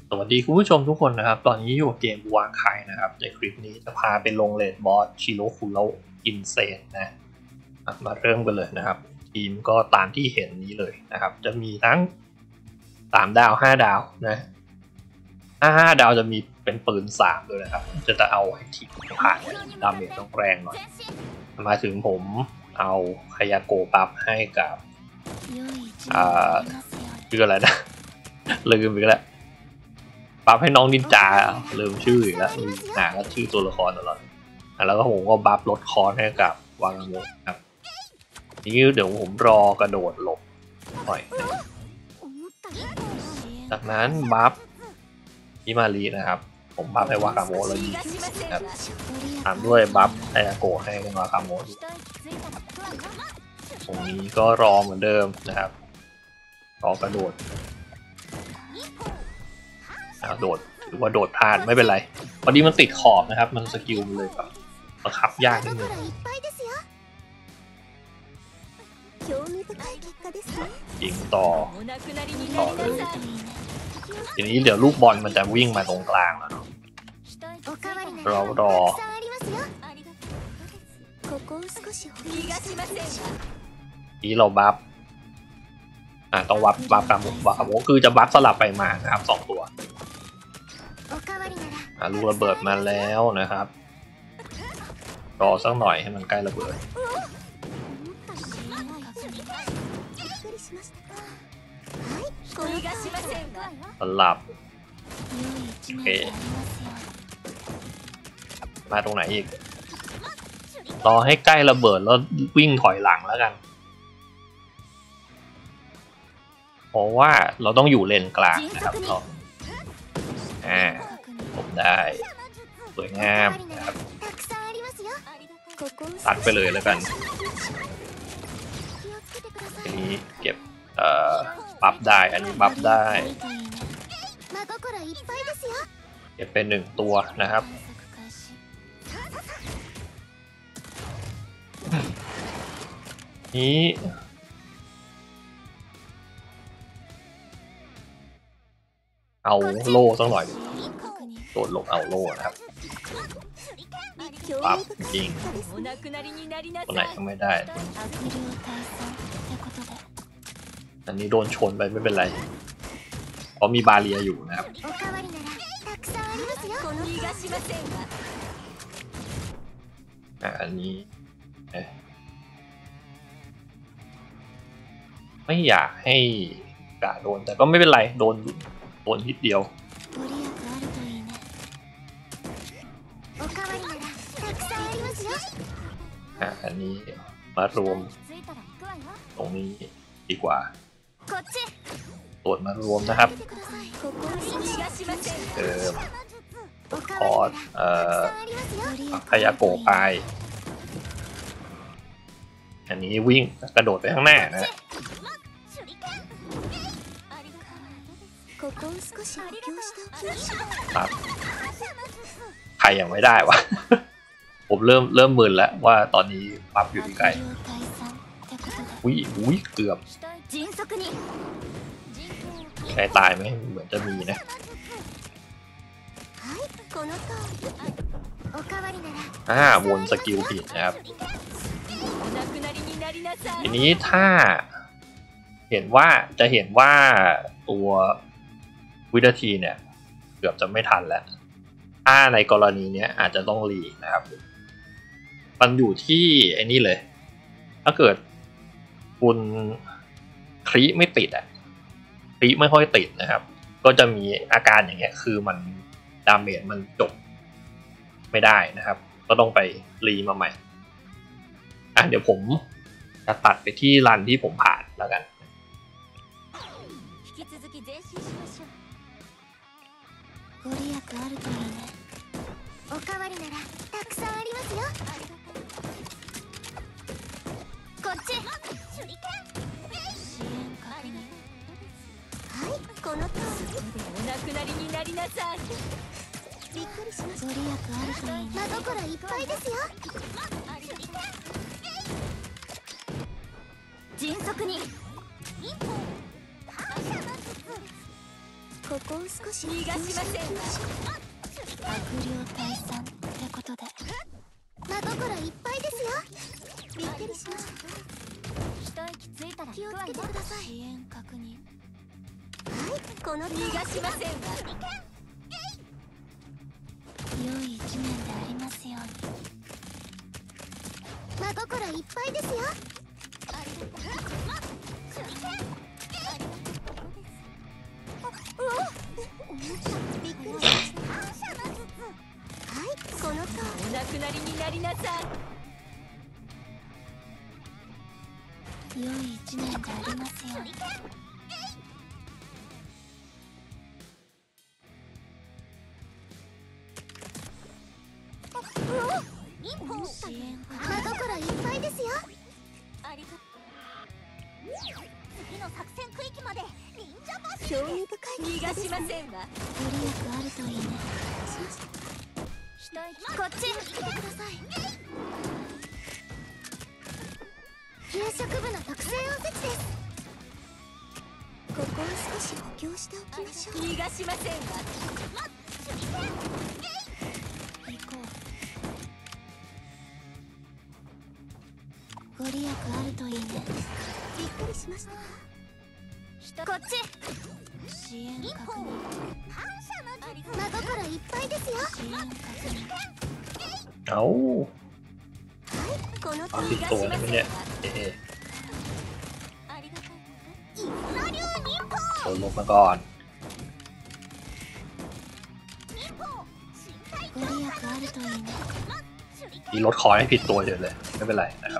สวัสดีคุณผู้ชมทุกคนนะครับตอนนี้อยู่กับเกมวางไข่นะครับในคลิปนี้จะพาไปลงเลดบอสชิโรคุโรอินเซนนะมาเริ่มกันเลยนะครับทีมก็ตามที่เห็นนี้เลยนะครับจะมีทั้ง3 ดาว5 ดาวนะ5 ดาวจะมีเป็นปืน3ด้วยนะครับจะเอาให้ทีมผ่านดาเมจต้องแรงหน่อยมาถึงผมเอาคายาโกะปับให้กับชื่ออะไรนะลืมไปแล้วบัฟให้น้องนินจาลืมชื่ออีกแล้วก็ชื่อตัวละครตลอดแล้วก็ผมก็บัฟลดคอนให้กับวางโมครับนี่เดี๋ยวผมรอกระโดดหลบหน่อยจากนั้นบัฟฮิมารีนะครับผมบัฟให้วากาโมแล้วยิงครับตามด้วยบัฟไออาโกะให้วากาโมตรงนี้ก็รอเหมือนเดิมนะครับรอกระโดดโดดหรือว่าโดดพลาดไม่เป็นไรพอดีมันติดขอบนะครับมันสกิลเลยแบบบังคับยากนิดนึงยิงต่อเลยทีนี้เดี๋ยวลูกบอลมันจะวิ่งมาตรงกลางแล้วเนาะเรารอที่เราบัฟต้องวัดบัฟกาโมคือจะบัฟสลับไปมานะครับ2 ตัวลูกระเบิดมาแล้วนะครับรอสักหน่อยให้มันใกล้ระเบิดสลับโอเคมาตรงไหนอีกรอให้ใกล้ระเบิดแล้ววิ่งถอยหลังแล้วกันเพราะว่าเราต้องอยู่เลนกลางนะครับผมได้สวยงามนะครับตัดไปเลยแล้วกันทีนี้เก็บบัฟได้อันนี้บัฟได้เก็บเป็น1 ตัวนะครับนี้เอาโล่สักหน่อยโดดหลบเอาโล่นะครับปั๊บยิงตัวไหนก็ไม่ได้อันนี้โดนชนไปไม่เป็นไรเพราะมีบาเรียอยู่นะครับอันนี้ไม่อยากให้กะโดนแต่ก็ไม่เป็นไรโดนนิดเดียวอันนี้มารวมตรงนี้ดีกว่าตรวจมารวมนะครับคอร์ดคายาโกะไปอันนี้วิ่งกระโดดไปข้างหน้านะครับใครยังไม่ได้วะ ผมเริ่มมึนแล้วว่าตอนนี้ปั๊บอยู่ที่ไกลอุ้ยเกือบใครตายไหมเหมือนจะมีนะวนสกิลผิดนะครับทีนี้ถ้าเห็นว่าตัววินาทีเนี่ยเกือบจะไม่ทันแล้วถ้าในกรณีนี้อาจจะต้องรีนะครับมันอยู่ที่ไอ้นี่เลยถ้าเกิดคุณคลิไม่ติดคลิไม่ค่อยติดนะครับก็จะมีอาการอย่างเงี้ยคือมันดาเมจมันจบไม่ได้นะครับก็ต้องไปรีมาใหม่เดี๋ยวผมจะตัดไปที่รันที่ผมผ่านแล้วกันこを少し逃がしませんわ。悪霊退散ってことで真心いっぱいですよ。びっくりしました。一息ついたら気をつけてください。支援確認。はい、この逃がしませんわ。良い一年でありますように。真心いっぱいですよ。びっくりしました。はい、このとお亡くなりになりなさい。良い一年でありますように。支援真心いっぱいですよ。ありがとう。次の作戦区域まで忍者バス。興味深い。逃がしませんわ。ご利益あるといいね。こっち来てください。給食部の特製おせちです。ここを少し補強しておきましょう。逃がしませんわ。行こう。ご利益あるといいね。びっくりしました。こっち支援確認。真心いっぱいですよ。支援確認。 เอาこのผิดตัวนี่มันเนี่ยโดนลงมาก่อนมีรถคอยให้ผิดตัวเฉยเลยไม่เป็นไรนะครับ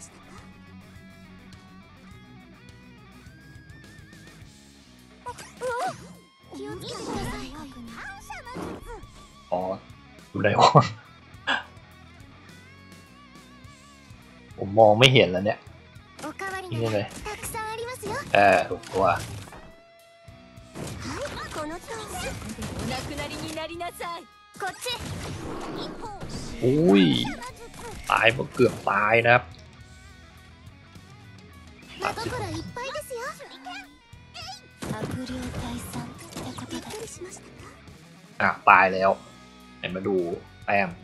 อ๋ออยู่ไหนวะผมมองไม่เห็นแล้วเนี่ยนี่เลยถูกตัวอุ้ยตายเกือบตายนะครับตายแล้วเห็นมาดูแต้ม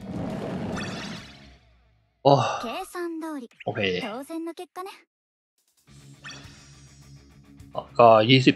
โอเคก็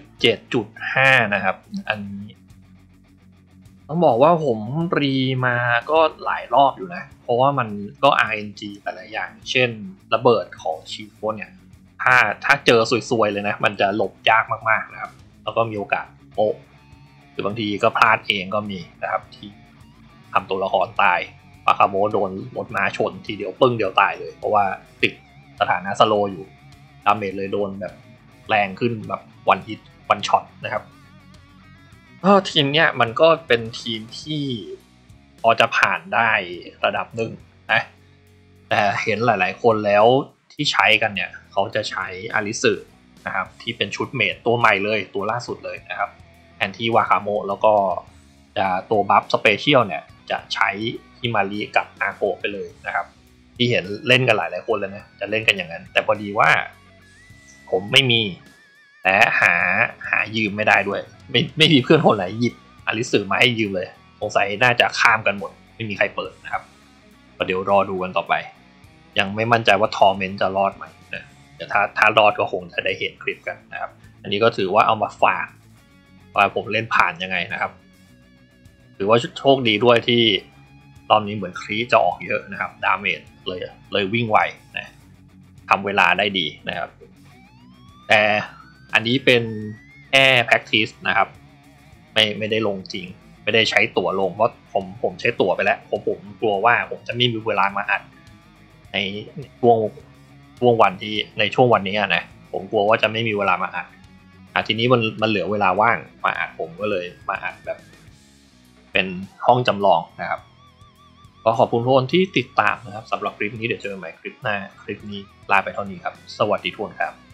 27.5 นะครับอันนี้ต้องบอกว่าผมรีมาก็หลายรอบอยู่นะเพราะว่ามันก็ RNG แต่ละอย่างเช่นระเบิดของชิโฟเนี่ยถ้าเจอสวยๆเลยนะมันจะหลบยากมากๆนะครับแล้วก็มีโอกาสโป๊ะหรือบางทีก็พลาดเองก็มีนะครับที่ทำตัวละครตายปาคาโมโดนรถม้าชนทีเดียวปึ้งเดียวตายเลยเพราะว่าติดสถานะสโลอยู่ดาเมจเลยโดนแบบแรงขึ้นแบบวันฮิตวันช็อตนะครับทีมเนี้ยมันก็เป็นทีมที่พอจะผ่านได้ระดับหนึ่งนะแต่เห็นหลายๆคนแล้วที่ใช้กันเนี่ยเขาจะใช้อาริสึนะครับที่เป็นชุดเมจตัวใหม่เลยตัวล่าสุดเลยนะครับแทนที่วาคาโมะแล้วก็จะตัวบัฟสเปเชียลเนี่ยจะใช้ฮิมาริกับนาโกะไปเลยนะครับที่เห็นเล่นกันหลายๆคนเลยนะจะเล่นกันอย่างนั้นแต่พอดีว่าผมไม่มีและหายืมไม่ได้ด้วยไม่มีเพื่อนคนไหนหยิบอาริสึมาให้ยืมเลยสงสัยน่าจะข้ามกันหมดไม่มีใครเปิดนะครับเดี๋ยวรอดูกันต่อไปยังไม่มั่นใจว่าทอร์เมนต์จะรอดไหมนะแต่ถ้ารอดก็คงจะได้เห็นคลิปกันนะครับอันนี้ก็ถือว่าเอามาฝากว่าผมเล่นผ่านยังไงนะครับถือว่าโชคดีด้วยที่รอบนี้เหมือนครีจะออกเยอะนะครับดาเมจเลยวิ่งไวนะทำเวลาได้ดีนะครับแต่อันนี้เป็นแค่ practice นะครับไม่ได้ลงจริงไม่ได้ใช้ตั๋วลงเพราะผมใช้ตั๋วไปแล้วผมกลัวว่าผมจะไม่มีเวลามาอัดในช่วงวันที่ในช่วงวันนี้นะผมกลัวว่าจะไม่มีเวลามาอัดทีนี้มันเหลือเวลาว่างมาอัดผมก็เลยมาอัดแบบเป็นห้องจำลองนะครับก็ขอบคุณทุกคนที่ติดตามนะครับสำหรับคลิปนี้เดี๋ยวเจอกันใหม่คลิปหน้าคลิปนี้ลาไปเท่านี้ครับสวัสดีทุกคนครับ